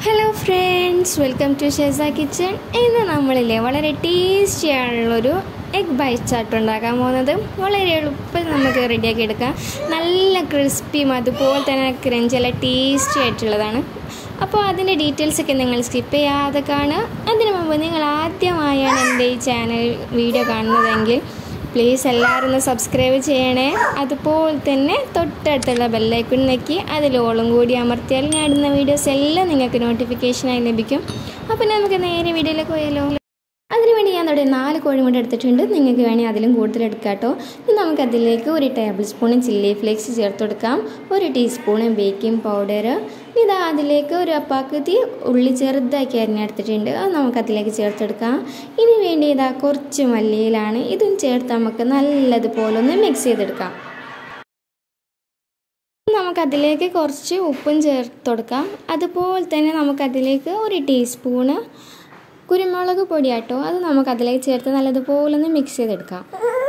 Hello friends, welcome to ഷെസ kitchen. ഇന്ന് നമ്മളില്ലേ വളരെ ടേസ്റ്റി ആണുള്ളൊരു എഗ് ബൈറ്റ് ചാട്ട് ഉണ്ടാക്കാൻ പോകുന്നത്. വളരെ എളുപ്പത്തിൽ നമുക്ക് റെഡിയാക്കി എടുക്കാം. നല്ല ക്രിസ്പിയും അതുപോലെ തന്നെ ക്രഞ്ച് നല്ല ടേസ്റ്റി ആയിട്ടുള്ളതാണ്. അപ്പോൾ അതിൻ്റെ ഡീറ്റെയിൽസൊക്കെ നിങ്ങൾ സ്കിപ്പ് ചെയ്യാതെ കാണുക. അതിനു മുമ്പ് നിങ്ങൾ ആദ്യമായാണ് എൻ്റെ ഈ ചാനൽ വീഡിയോ കാണുന്നതെങ്കിൽ പ്ലീസ് എല്ലാവരും ഒന്ന് സബ്സ്ക്രൈബ് ചെയ്യണേ. അതുപോലെ തന്നെ തൊട്ടടുത്തുള്ള ബെല്ലൈക്കൺ ഞെക്കി അതിൽ ഓളും കൂടി അമർത്തിയാൽ ഞാൻ ഇടുന്ന വീഡിയോസ് എല്ലാം നിങ്ങൾക്ക് നോട്ടിഫിക്കേഷനായി ലഭിക്കും. അപ്പോൾ നമുക്ക് നേരെ വീഡിയോയിലേക്ക് പോയാലോ. അതിനുവേണ്ടി ഞാൻ അവിടെ 4 കോഴിമുട്ട എടുത്തിട്ടുണ്ട്. നിങ്ങൾക്ക് വേണമെങ്കിൽ അതിലും കൂടുതൽ എടുക്കാം കേട്ടോ. ഇനി നമുക്കതിലേക്ക് 1 ടേബിൾ സ്പൂൺ ചില്ലി ഫ്ലേക്സ് ചേർത്ത് കൊടുക്കാം, 1 ടീസ്പൂൺ ബേക്കിംഗ് പൗഡർ. ഇതാ അതിലേക്ക് ഒരു അപ്പാക്കത്തി ഉള്ളി ചെറുതാക്കി അരിഞ്ഞെടുത്തിട്ടുണ്ട്, അത് നമുക്കതിലേക്ക് ചേർത്തെടുക്കാം. ഇനി വേണ്ടി ഇതാ കുറച്ച് മല്ലിയിലാണ്, ഇതും ചേർത്ത് നമുക്ക് നല്ലതുപോലെ ഒന്ന് മിക്സ് ചെയ്തെടുക്കാം. നമുക്കതിലേക്ക് കുറച്ച് ഉപ്പും ചേർത്ത് കൊടുക്കാം. അതുപോലെ തന്നെ നമുക്കതിലേക്ക് 1 ടീസ്പൂണ് കുരുമുളക് പൊടിയാട്ടോ, അത് നമുക്കതിലേക്ക് ചേർത്ത് നല്ലതുപോലെ ഒന്ന് മിക്സ് ചെയ്തെടുക്കാം.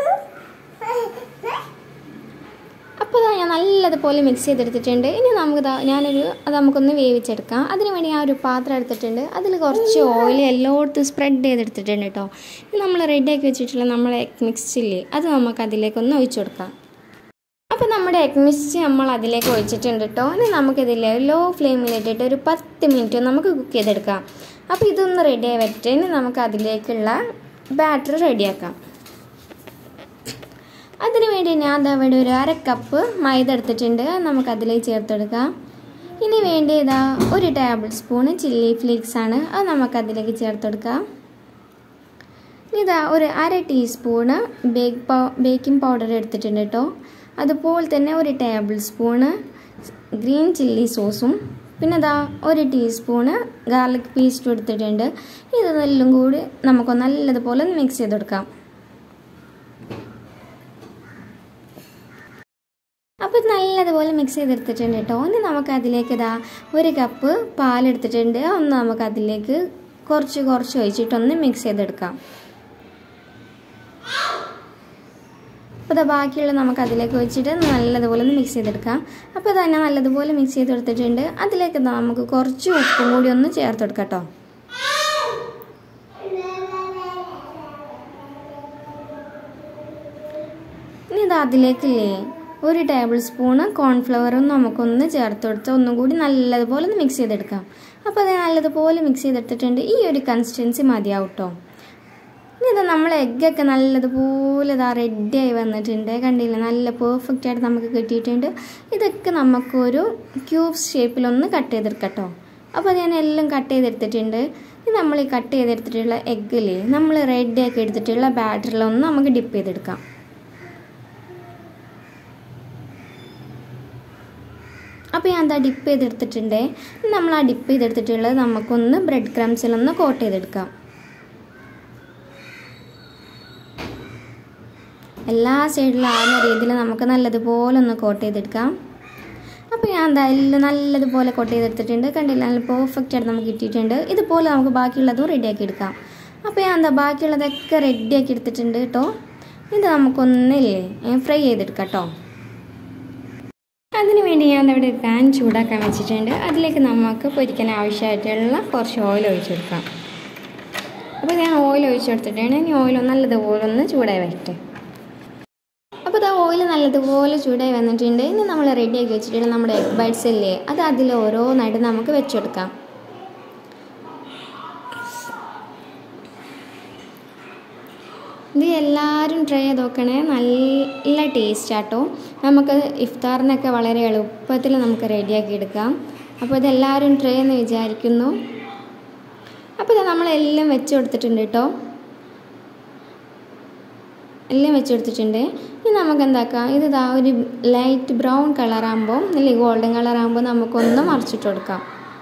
അപ്പോൾ ഞാൻ നല്ലതുപോലെ മിക്സ് ചെയ്തെടുത്തിട്ടുണ്ട്. ഇനി അത് നമുക്കൊന്ന് വേവിച്ചെടുക്കാം. അതിന് വേണ്ടി ഞാൻ ഒരു പാത്രം എടുത്തിട്ടുണ്ട്, അതിൽ കുറച്ച് ഓയിൽ എല്ലായിടത്തും സ്പ്രെഡ് ചെയ്തെടുത്തിട്ടുണ്ട് കേട്ടോ. ഇനി നമ്മൾ റെഡിയാക്കി വെച്ചിട്ടുള്ള നമ്മളെ എഗ് മിക്സില്ലേ, അത് നമുക്കതിലേക്കൊന്ന് ഒഴിച്ചു കൊടുക്കാം. അപ്പോൾ നമ്മുടെ എഗ് മിക്സ് നമ്മൾ അതിലേക്ക് ഒഴിച്ചിട്ടുണ്ട് കേട്ടോ. ഇനി നമുക്കിതിൽ ലോ ഫ്ലെയിമിലിട്ടിട്ട് ഒരു 10 മിനിറ്റ് നമുക്ക് കുക്ക് ചെയ്തെടുക്കാം. അപ്പോൾ ഇതൊന്ന് റെഡിയായി വരട്ടെ. ഇനി നമുക്ക് അതിലേക്കുള്ള ബാറ്റർ റെഡിയാക്കാം. അതിന് വേണ്ടി ഞാൻ അവിടെ ഒരു 1/2 കപ്പ് മൈദ എടുത്തിട്ടുണ്ട്, നമുക്കതിലേക്ക് ചേർത്തെടുക്കാം. ഇനി വേണ്ടി 1 ടേബിൾ സ്പൂൺ ചില്ലി ഫ്ലേക്സ് ആണ്, അത് നമുക്കതിലേക്ക് ചേർത്തെടുക്കാം. ഒരു 1/2 ടീസ്പൂണ് ബേക്കിംഗ് പൗഡർ എടുത്തിട്ടുണ്ട് കേട്ടോ. അതുപോലെ തന്നെ 1 ടേബിൾ സ്പൂണ് ഗ്രീൻ ചില്ലി സോസും, പിന്നെ 1 ടീസ്പൂണ് ഗാർലിക് പേസ്റ്റും എടുത്തിട്ടുണ്ട്. ഇതെല്ലാം കൂടി നമുക്ക് നല്ലതുപോലെ മിക്സ് ചെയ്ത് കൊടുക്കാം. അപ്പോൾ നല്ലതുപോലെ മിക്സ് ചെയ്തെടുത്തിട്ടുണ്ട് കേട്ടോ. ഇനി നമുക്കതിലേക്ക് 1 കപ്പ് പാലെടുത്തിട്ടുണ്ട്, ഒന്ന് നമുക്കതിലേക്ക് കുറച്ച് ഒഴിച്ചിട്ടൊന്ന് മിക്സ് ചെയ്തെടുക്കാം. അപ്പോൾ ബാക്കിയുള്ള നമുക്കതിലേക്ക് വെച്ചിട്ട് നല്ലതുപോലെ ഒന്ന് മിക്സ് ചെയ്തെടുക്കാം. അപ്പോൾ തന്നെ നല്ലതുപോലെ മിക്സ് ചെയ്തെടുത്തിട്ടുണ്ട്. അതിലേക്ക് നമുക്ക് കുറച്ച് ഉപ്പും കൂടി ഒന്ന് ചേർത്തെടുക്കാം കേട്ടോ. ഇനി അതിലേക്കില്ലേ 1 ടേബിൾ സ്പൂണ് കോൺഫ്ലവറും നമുക്കൊന്ന് ചേർത്തെടുത്ത് ഒന്നും കൂടി നല്ലതുപോലെ ഒന്ന് മിക്സ് ചെയ്തെടുക്കാം. അപ്പോൾ അത് നല്ലതുപോലെ മിക്സ് ചെയ്തെടുത്തിട്ടുണ്ട്. ഈ ഒരു കൺസിസ്റ്റൻസി മതിയാവും കേട്ടോ. ഇനി നമ്മൾ എഗ്ഗൊക്കെ നല്ലതുപോലെ റെഡിയായി വന്നിട്ടുണ്ട്, കണ്ടില്ല, നല്ല പെർഫെക്റ്റ് ആയിട്ട് നമുക്ക് കിട്ടിയിട്ടുണ്ട്. ഇതൊക്കെ നമുക്കൊരു ക്യൂബ്സ് ഷേപ്പിലൊന്ന് കട്ട് ചെയ്തെടുക്കാം കേട്ടോ. അപ്പോൾ ഞാൻ എല്ലാം കട്ട് ചെയ്തെടുത്തിട്ടുണ്ട്. ഇനി നമ്മൾ ഈ കട്ട് ചെയ്തെടുത്തിട്ടുള്ള എഗ്ഗില്ലേ, നമ്മൾ റെഡിയാക്കി എടുത്തിട്ടുള്ള ബാറ്ററിലൊന്ന് നമുക്ക് ഡിപ്പ് ചെയ്തെടുക്കാം. അപ്പോൾ ഞാൻ ഡിപ്പ് ചെയ്തെടുത്തിട്ടുണ്ട്. നമ്മൾ ആ ഡിപ്പ് ചെയ്തെടുത്തിട്ടുള്ളത് നമുക്കൊന്ന് ബ്രെഡ് ക്രംസിലൊന്ന് കോട്ട് ചെയ്തെടുക്കാം. എല്ലാ സൈഡിലും ആകുന്ന രീതിയിൽ നമുക്ക് നല്ലതുപോലെ ഒന്ന് കോട്ട് ചെയ്തെടുക്കാം. അപ്പോൾ ഞാൻ എല്ലാം നല്ലതുപോലെ കോട്ട് ചെയ്തെടുത്തിട്ടുണ്ട്, കണ്ടില്ല, നല്ല പെർഫെക്റ്റ് ആയിട്ട് നമുക്ക് കിട്ടിയിട്ടുണ്ട്. ഇതുപോലെ നമുക്ക് ബാക്കിയുള്ളതും റെഡിയാക്കി എടുക്കാം. അപ്പോൾ ഞാൻ ബാക്കിയുള്ളതൊക്കെ റെഡിയാക്കി എടുത്തിട്ടുണ്ട് കേട്ടോ. ഇത് നമുക്കൊന്നില്ലേ ഫ്രൈ ചെയ്തെടുക്കാം കേട്ടോ. അതിന് വേണ്ടി ഞാൻ അവിടെ പാൻ ചൂടാക്കാൻ വെച്ചിട്ടുണ്ട്. അതിലേക്ക് നമുക്ക് പൊരിക്കാൻ ആവശ്യമായിട്ടുള്ള കുറച്ച് ഓയിൽ ഒഴിച്ചെടുക്കാം. അപ്പോൾ ഞാൻ ഓയിൽ ഒഴിച്ചെടുത്തിട്ടാണ്. ഇനി ഓയിൽ നല്ലതുപോലെ ഒന്ന് ചൂടായി വരട്ടെ. അപ്പോൾ ഓയിൽ നല്ലതുപോലെ ചൂടായി വന്നിട്ടുണ്ട്. ഇനി നമ്മൾ റെഡിയാക്കി വെച്ചിട്ടുള്ള നമ്മുടെ എഗ് ബൈറ്റ്സ് ഇല്ലേ, അത് അതിൽ ഓരോന്നായിട്ട് നമുക്ക് വെച്ചെടുക്കാം. ഇത് എല്ലാവരും ട്രൈ ചെയ്ത് നോക്കണേ, നല്ല ടേസ്റ്റാട്ടോ. നമുക്ക് ഇഫ്താറിനൊക്കെ വളരെ എളുപ്പത്തിൽ നമുക്ക് റെഡിയാക്കി എടുക്കാം. അപ്പോൾ ഇതെല്ലാവരും ട്രൈ എന്ന് വിചാരിക്കുന്നു. അപ്പോൾ നമ്മളെല്ലാം വെച്ച് കൊടുത്തിട്ടുണ്ട് കേട്ടോ, എല്ലാം വെച്ചെടുത്തിട്ടുണ്ട്. ഇനി നമുക്ക് എന്താക്കാം, ഇത് ഒരു ലൈറ്റ് ബ്രൗൺ കളറാകുമ്പോൾ അല്ലെങ്കിൽ ഗോൾഡൻ കളറാകുമ്പോൾ നമുക്കൊന്ന് മറിച്ചിട്ട് കൊടുക്കാം.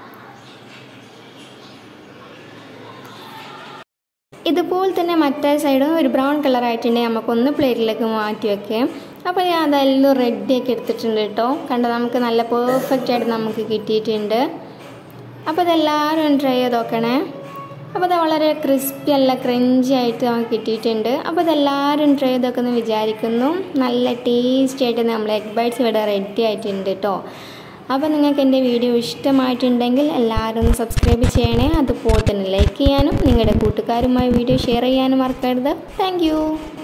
ഇതുപോലെ തന്നെ മറ്റേ സൈഡും ഒരു ബ്രൗൺ കളറായിട്ടുണ്ടെങ്കിൽ നമുക്കൊന്ന് പ്ലേറ്റിലേക്ക് മാറ്റി വയ്ക്കാം. അപ്പോൾ ഞാൻ അതെല്ലാം റെഡിയാക്കി എടുത്തിട്ടുണ്ട് കേട്ടോ. കണ്ടോ, നമുക്ക് നല്ല പെർഫെക്റ്റ് ആയിട്ട് നമുക്ക് കിട്ടിയിട്ടുണ്ട്. അപ്പോൾ ഇതെല്ലാവരും ട്രൈ ചെയ്ത് നോക്കണേ. അപ്പോൾ അത് വളരെ ക്രിസ്പി അല്ല ക്രഞ്ചി ആയിട്ട് നമുക്ക് കിട്ടിയിട്ടുണ്ട്. അപ്പോൾ ഇതെല്ലാവരും ട്രൈ ചെയ്തൊക്കെ എന്ന് വിചാരിക്കുന്നു. നല്ല ടേസ്റ്റി ആയിട്ട് നമ്മൾ എഗ് ബൈറ്റ്സ് ഇവിടെ റെഡി ആയിട്ടുണ്ട് കേട്ടോ. അപ്പോൾ നിങ്ങൾക്ക് എൻ്റെ വീഡിയോ ഇഷ്ടമായിട്ടുണ്ടെങ്കിൽ എല്ലാവരും ഒന്ന് സബ്സ്ക്രൈബ് ചെയ്യണേ. അതുപോലെ തന്നെ ലൈക്ക് ചെയ്യാനും നിങ്ങളുടെ കൂട്ടുകാരുമായി വീഡിയോ ഷെയർ ചെയ്യാനും മറക്കരുത്. താങ്ക്